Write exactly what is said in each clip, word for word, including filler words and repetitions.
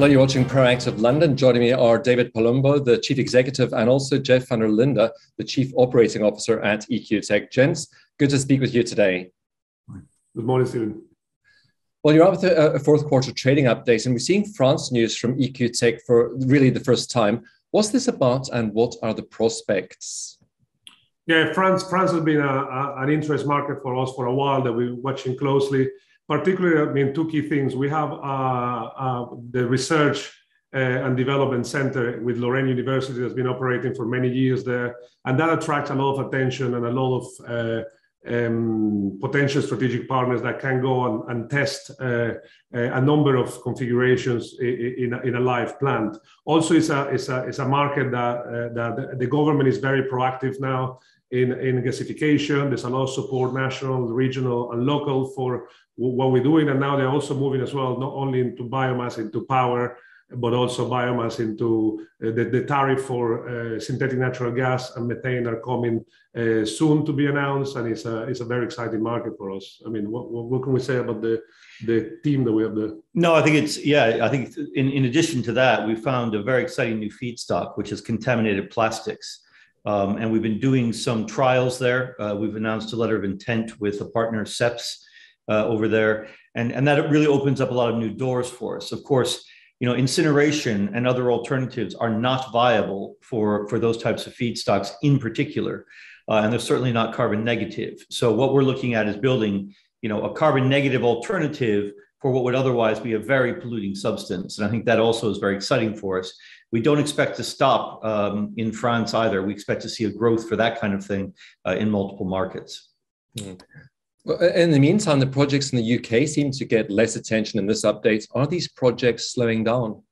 Hello, you're watching Proactive London. Joining me are David Palumbo, the Chief Executive, and also Jeff Vander Linden, the Chief Operating Officer at E Q T E C. Gents, good to speak with you today. Good morning, Stephen. Well, you're up with a fourth quarter trading update, and we're seeing France news from E Q T E C for really the first time. What's this about, and what are the prospects? Yeah, France, France has been a, a, an interest market for us for a while that we're watching closely. Particularly, I mean, two key things. We have uh, uh, the research uh, and development center with Lorraine University that's been operating for many years there, and that attracts a lot of attention and a lot of uh, um, potential strategic partners that can go and, and test uh, a number of configurations in a, in a live plant. Also, it's a it's a it's a market that uh, that the government is very proactive now in in gasification. There's a lot of support, national, regional, and local for what we're doing, and now they're also moving as well, not only into biomass, into power, but also biomass into uh, the, the tariff for uh, synthetic natural gas and methane are coming uh, soon to be announced, and it's a it's a very exciting market for us. I mean, what, what can we say about the the team that we have there? No, I think it's yeah. I think in in addition to that, we found a very exciting new feedstock, which is contaminated plastics. Um, and we've been doing some trials there. Uh, we've announced a letter of intent with a partner, C E P S, uh, over there. And, and that really opens up a lot of new doors for us. Of course, you know, incineration and other alternatives are not viable for, for those types of feedstocks in particular. Uh, and they're certainly not carbon negative. So what we're looking at is building, you know, a carbon negative alternative for what would otherwise be a very polluting substance. And I think that also is very exciting for us. We don't expect to stop um, in France either. We expect to see a growth for that kind of thing uh, in multiple markets. Mm. Well, in the meantime, the projects in the U K seem to get less attention in this update. Are these projects slowing down?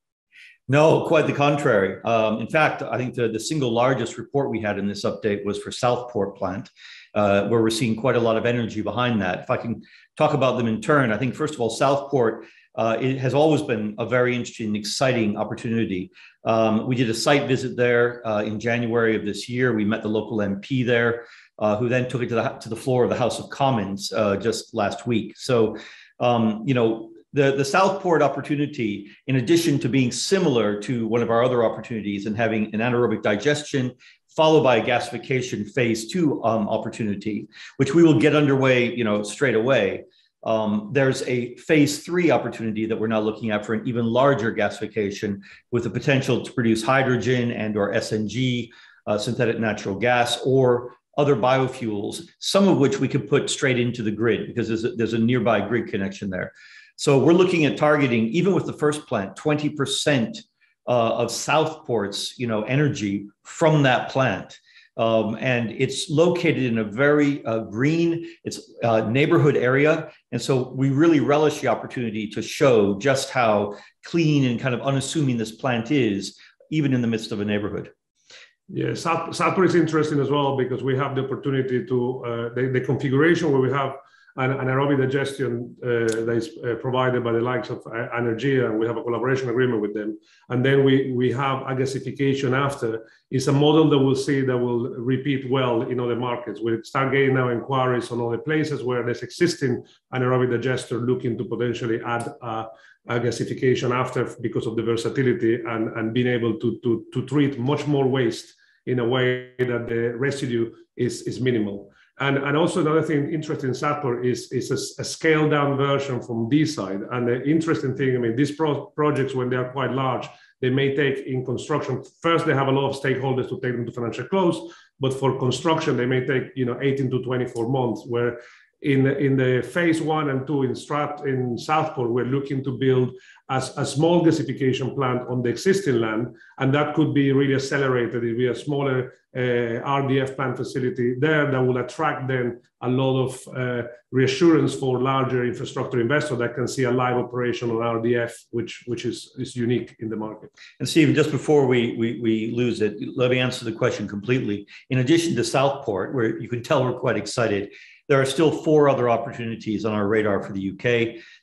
No, quite the contrary. Um, in fact, I think the, the single largest report we had in this update was for Southport plant, uh, where we're seeing quite a lot of energy behind that. If I can talk about them in turn, I think, first of all, Southport, uh, it has always been a very interesting, exciting opportunity. Um, we did a site visit there uh, in January of this year. We met the local M P there, uh, who then took it to the, to the floor of the House of Commons uh, just last week. So, um, you know, The, the Southport opportunity, in addition to being similar to one of our other opportunities and having an anaerobic digestion, followed by a gasification phase two um, opportunity, which we will get underway, you know, straight away. Um, there's a phase three opportunity that we're now looking at for an even larger gasification with the potential to produce hydrogen and or S N G, uh, synthetic natural gas, or other biofuels, some of which we could put straight into the grid because there's a, there's a nearby grid connection there. So we're looking at targeting, even with the first plant, twenty percent uh, of Southport's, you know, energy from that plant. Um, and it's located in a very uh, green, it's a neighborhood area. And so we really relish the opportunity to show just how clean and kind of unassuming this plant is, even in the midst of a neighborhood. Yeah, South, Southport is interesting as well because we have the opportunity to, uh, the, the configuration where we have an anaerobic digestion uh, that is uh, provided by the likes of uh, Energia, and we have a collaboration agreement with them. And then we, we have a gasification after. It's a model that we'll see that will repeat well in other markets. We start getting now inquiries on other places where there's existing anaerobic digester looking to potentially add uh, a gasification after because of the versatility and, and being able to, to, to treat much more waste in a way that the residue is, is minimal. And, and also another thing interesting in Southport is, is a, a scaled down version from this side. And the interesting thing, I mean, these pro projects, when they are quite large, they may take in construction, first they have a lot of stakeholders to take them to financial close, but for construction, they may take, you know, eighteen to twenty-four months, where in, in the phase one and two in Strat, in Southport, we're looking to build as a small gasification plant on the existing land, and that could be really accelerated. It'd be a smaller uh, R D F plant facility there that will attract then a lot of uh, reassurance for larger infrastructure investors that can see a live operation on R D F, which which is, is unique in the market. And Stephen, just before we, we, we lose it, let me answer the question completely. In addition to Southport, where you can tell we're quite excited, there are still four other opportunities on our radar for the U K.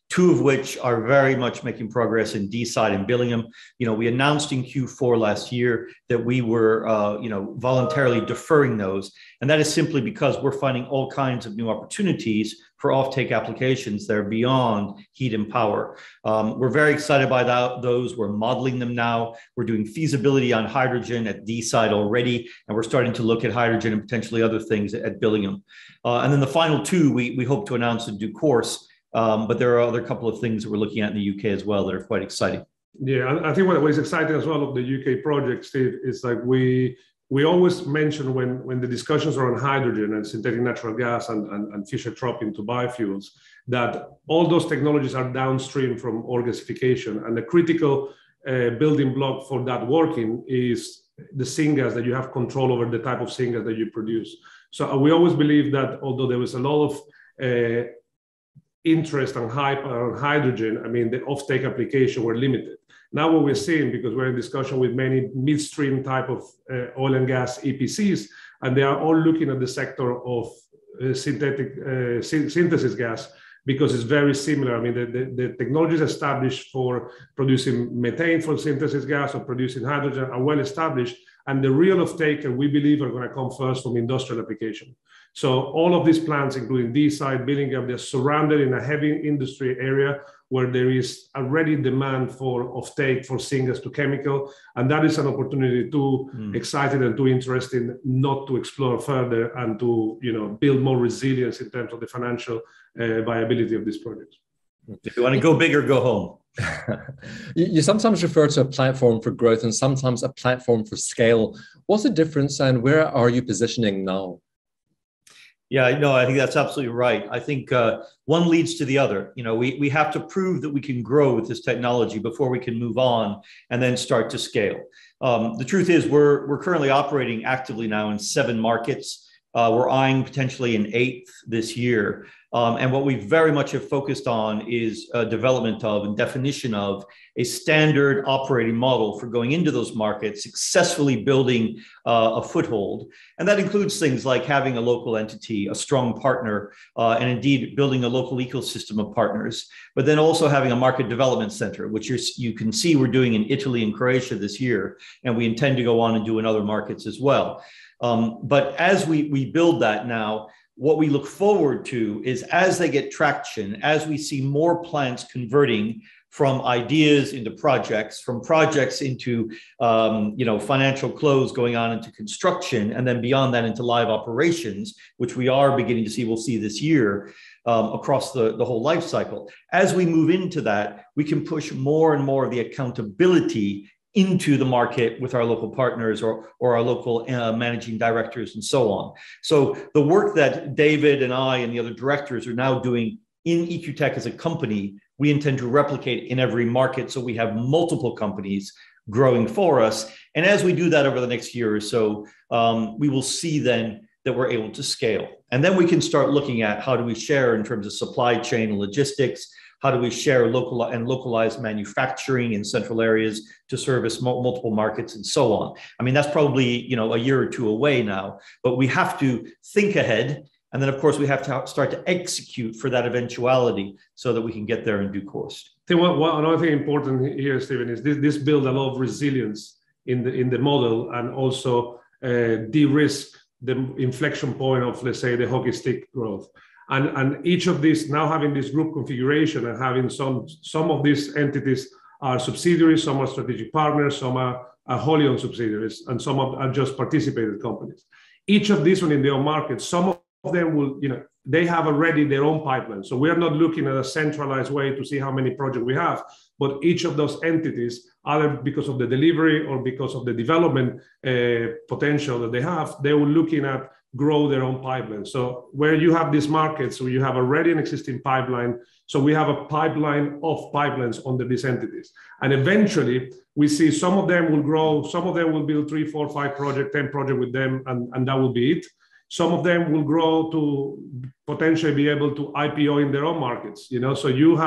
two of which are very much making progress in Deeside and Billingham. You know, we announced in Q four last year that we were, uh, you know, voluntarily deferring those. And that is simply because we're finding all kinds of new opportunities for offtake applications that are beyond heat and power. Um, we're very excited by that, those. We're modeling them now. We're doing feasibility on hydrogen at Deeside already, and we're starting to look at hydrogen and potentially other things at Billingham. Uh, and then the final two, we, we hope to announce in due course. Um, but there are other couple of things that we're looking at in the U K as well that are quite exciting. Yeah, I think what is exciting as well of the U K project, Steve, is like we we always mention when, when the discussions are on hydrogen and synthetic natural gas and, and, and Fischer-Tropsch into biofuels, that all those technologies are downstream from oil gasification. And the critical uh, building block for that working is the syngas, that you have control over the type of syngas that you produce. So uh, we always believe that although there was a lot of uh, interest and hype on hydrogen, I mean, the offtake application were limited. Now what we're seeing, because we're in discussion with many midstream type of uh, oil and gas E P Cs, and they are all looking at the sector of uh, synthetic uh, sy synthesis gas, because it's very similar. I mean, the, the, the technologies established for producing methane for synthesis gas or producing hydrogen are well established, and the real offtaker, we believe, are going to come first from industrial application. So all of these plants, including Deeside, Billingham, they're surrounded in a heavy industry area where there is already demand for offtake for syngas to chemical. And that is an opportunity too mm. exciting and too interesting not to explore further and to, you know, build more resilience in terms of the financial uh, viability of these projects. If you want to go big or go home. you, you sometimes refer to a platform for growth and sometimes a platform for scale. What's the difference and where are you positioning now? Yeah, no, I think that's absolutely right. I think uh, one leads to the other. You know, we, we have to prove that we can grow with this technology before we can move on and then start to scale. Um, the truth is we're, we're currently operating actively now in seven markets. Uh, we're eyeing potentially an eighth this year. Um, and what we very much have focused on is uh, development of and definition of a standard operating model for going into those markets, successfully building uh, a foothold. And that includes things like having a local entity, a strong partner, uh, and indeed building a local ecosystem of partners, but then also having a market development center, which you're, you can see we're doing in Italy and Croatia this year, and we intend to go on and do in other markets as well. Um, but as we, we build that now, what we look forward to is as they get traction, as we see more plants converting from ideas into projects, from projects into um, you know, financial close going on into construction, and then beyond that into live operations, which we are beginning to see, we'll see this year um, across the, the whole life cycle. As we move into that, we can push more and more of the accountability into the market with our local partners or, or our local uh, managing directors and so on. So the work that David and I and the other directors are now doing in E Q T E C as a company, we intend to replicate in every market. So we have multiple companies growing for us. And as we do that over the next year or so, um, we will see then that we're able to scale. And then we can start looking at how do we share in terms of supply chain and logistics. How do we share local and localized manufacturing in central areas to service multiple markets and so on? I mean, that's probably, you know, a year or two away now, but we have to think ahead. And then, of course, we have to start to execute for that eventuality so that we can get there in due course. I think what, what another thing important here, Stephen, is this, this builds a lot of resilience in the, in the model and also uh, de-risk the inflection point of, let's say, the hockey stick growth. And, and each of these, now having this group configuration and having some, some of these entities are subsidiaries, some are strategic partners, some are, are wholly owned subsidiaries, and some are just participated companies. Each of these one in their own market, some of them will, you know, they have already their own pipeline. So we are not looking at a centralized way to see how many projects we have, but each of those entities, either because of the delivery or because of the development uh, potential that they have, they will looking at grow their own pipeline. So where you have these markets, so you have already an existing pipeline. So we have a pipeline of pipelines under these entities. And eventually we see some of them will grow, some of them will build three, four, five projects, ten projects with them, and, and that will be it. Some of them will grow to potentially be able to I P O in their own markets, you know, so you have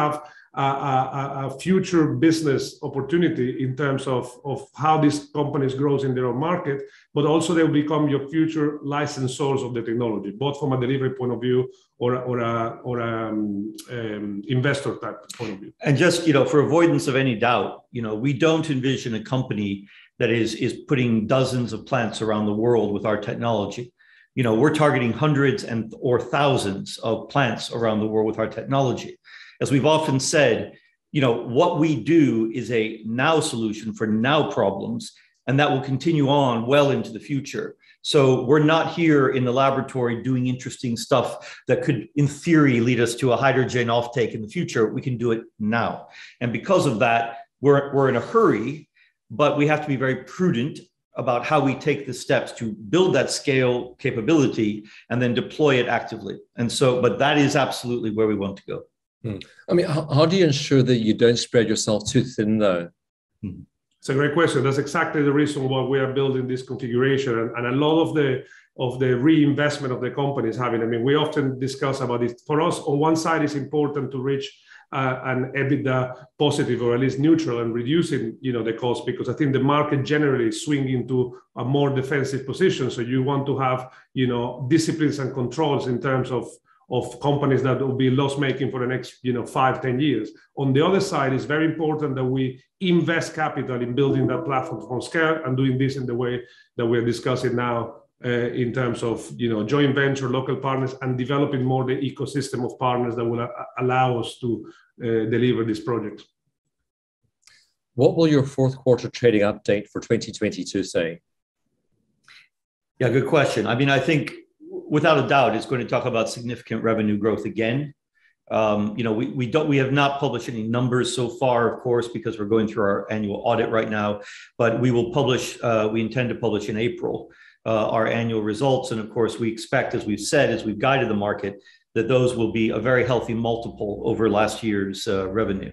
a, a, a future business opportunity in terms of, of how these companies grow in their own market, but also they'll become your future licensors of the technology, both from a delivery point of view or, or a, or a um, um, investor type point of view. And just, you know, for avoidance of any doubt, you know, we don't envision a company that is, is putting dozens of plants around the world with our technology. You know, we're targeting hundreds and or thousands of plants around the world with our technology. As we've often said, you know, what we do is a now solution for now problems, and that will continue on well into the future. So we're not here in the laboratory doing interesting stuff that could, in theory, lead us to a hydrogen offtake in the future. We can do it now. And because of that, we're, we're in a hurry, but we have to be very prudent about how we take the steps to build that scale capability and then deploy it actively. And so, but that is absolutely where we want to go. Hmm. I mean, how, how do you ensure that you don't spread yourself too thin, though? Hmm. It's a great question. That's exactly the reason why we are building this configuration, and, and a lot of the of the reinvestment of the company is having. I mean, we often discuss about it. For us, on one side, it's important to reach uh, an EBITDA positive or at least neutral and reducing, you know, the cost, because I think the market generally is swinging to a more defensive position. So you want to have, you know, disciplines and controls in terms of of companies that will be loss-making for the next, you know, five, ten years. On the other side, it's very important that we invest capital in building that platform from scale and doing this in the way that we're discussing now uh, in terms of, you know, joint venture, local partners, and developing more the ecosystem of partners that will allow us to uh, deliver this project. What will your fourth quarter trading update for twenty twenty-two say? Yeah, good question. I mean, I think without a doubt, it's going to talk about significant revenue growth again. Um, you know, we, we don't, we have not published any numbers so far, of course, because we're going through our annual audit right now, but we will publish, uh, we intend to publish in April, uh, our annual results. And of course, we expect, as we've said, as we've guided the market, that those will be a very healthy multiple over last year's uh, revenue.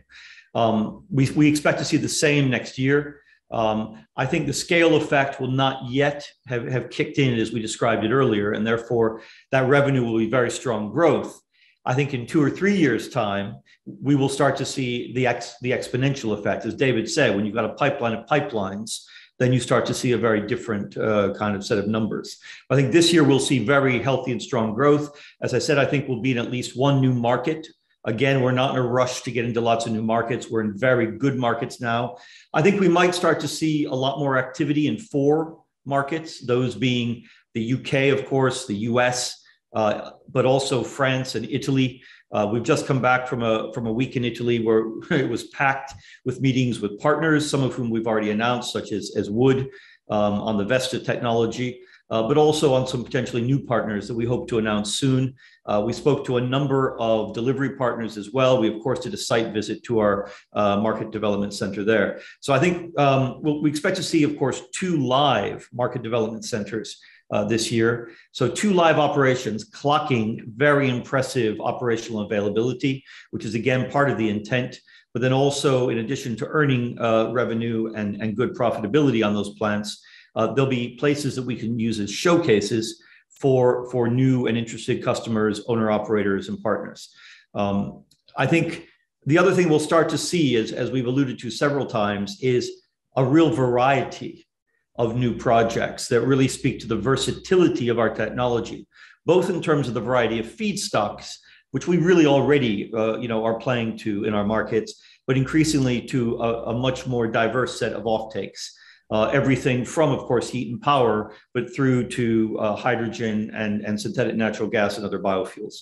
Um, we, we expect to see the same next year. Um, I think the scale effect will not yet have, have kicked in as we described it earlier, and therefore that revenue will be very strong growth. I think in two or three years' time, we will start to see the, ex, the exponential effect. As David said, when you've got a pipeline of pipelines, then you start to see a very different uh, kind of set of numbers. I think this year we'll see very healthy and strong growth. As I said, I think we'll be in at least one new market. Again, we're not in a rush to get into lots of new markets. We're in very good markets now. I think we might start to see a lot more activity in four markets, those being the U K, of course, the U S, uh, but also France and Italy. Uh, we've just come back from a, from a week in Italy where it was packed with meetings with partners, some of whom we've already announced, such as, as Wood um, on the Vesta technology. Uh, but also on some potentially new partners that we hope to announce soon. Uh, we spoke to a number of delivery partners as well. We, of course, did a site visit to our uh, market development center there. So I think um, we'll, we expect to see, of course, two live market development centers uh, this year. So two live operations clocking very impressive operational availability, which is, again, part of the intent. But then also, in addition to earning uh, revenue and, and good profitability on those plants, Uh, there'll be places that we can use as showcases for, for new and interested customers, owner operators, and partners. Um, I think the other thing we'll start to see, is, as we've alluded to several times, is a real variety of new projects that really speak to the versatility of our technology, both in terms of the variety of feedstocks, which we really already uh, you know, are playing to in our markets, but increasingly to a, a much more diverse set of offtakes. Uh, everything from, of course, heat and power, but through to uh, hydrogen and, and synthetic natural gas and other biofuels.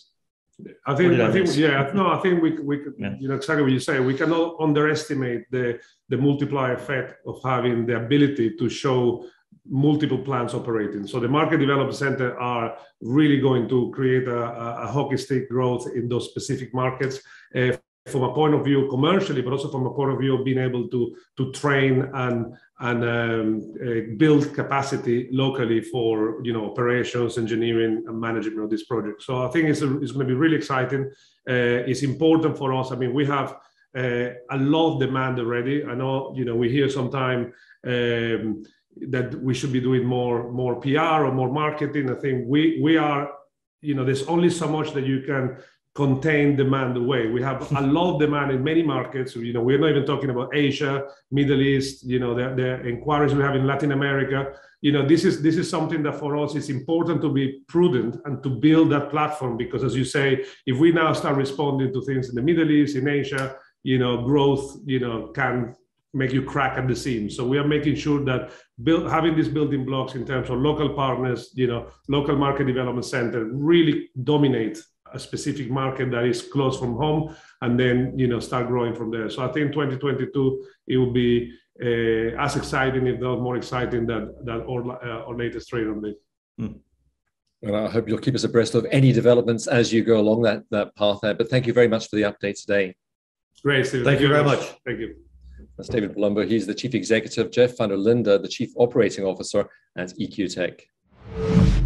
I think, I, I think, miss? yeah, no, I think we, we could, yeah. you know, exactly what you say. We cannot underestimate the, the multiplier effect of having the ability to show multiple plants operating. So the Market Development Center are really going to create a, a hockey stick growth in those specific markets. Uh, from a point of view commercially, but also from a point of view of being able to, to train and, and um, uh, build capacity locally for, you know, operations, engineering, and management of this project. So I think it's, a, it's going to be really exciting. Uh, it's important for us. I mean, we have uh, a lot of demand already. I know, you know, we hear sometime um, that we should be doing more, more P R or more marketing. I think we, we are, you know, there's only so much that you can contain demand away. We have a lot of demand in many markets. You know, we're not even talking about Asia, Middle East, you know, the, the inquiries we have in Latin America. You know, this is this is something that for us is important to be prudent and to build that platform, because as you say, if we now start responding to things in the Middle East, in Asia, you know, growth, you know, can make you crack at the seams. So we are making sure that build, having these building blocks in terms of local partners, you know, local market development center really dominate a specific market that is close from home, and then, you know, start growing from there. So I think twenty twenty-two, it will be uh, as exciting, if not more exciting, than, than our, uh, our latest trade update. Hmm. And I hope you'll keep us abreast of any developments as you go along that, that path there. But thank you very much for the update today. Great, Steve. Thank, thank you very much. much. Thank you. That's David Palumbo. He's the Chief Executive. Jeff Vander Linden, the Chief Operating Officer at E Q Tech.